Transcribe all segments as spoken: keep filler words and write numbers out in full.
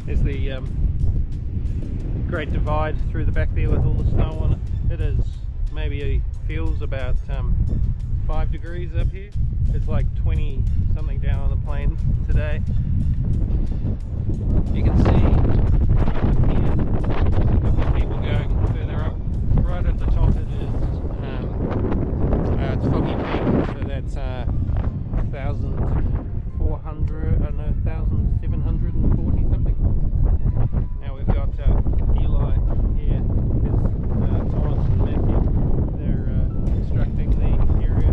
There's the um, Great Divide through the back there with all the snow on it. It is maybe feels about um, five degrees up here. It's like twenty something down on the plains today. You can see up here people going further up. Right at the top it is um, uh, it's Foggy Peak, so that's uh, one thousand four hundred, I don't know, one thousand seven hundred forty something. Now we've got uh, Eli here, is uh, Thomas and Matthew. They're uh, constructing the area.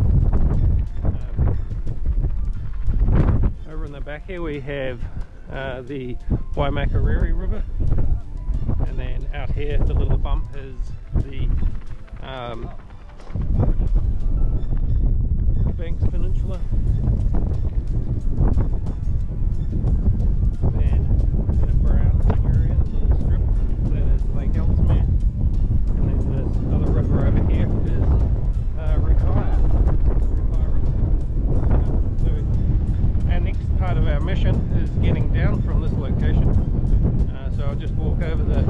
Um, over in the back here we have uh, the Waimakariri River, and then out here the little bump is the um, Banks Peninsula. Then in a brown area, the little strip, that is Lake Ellesmere. And then this other river over here is uh, Rikaya, Rikaya River. So our next part of our mission is getting down from this location. Uh, so I'll just walk over the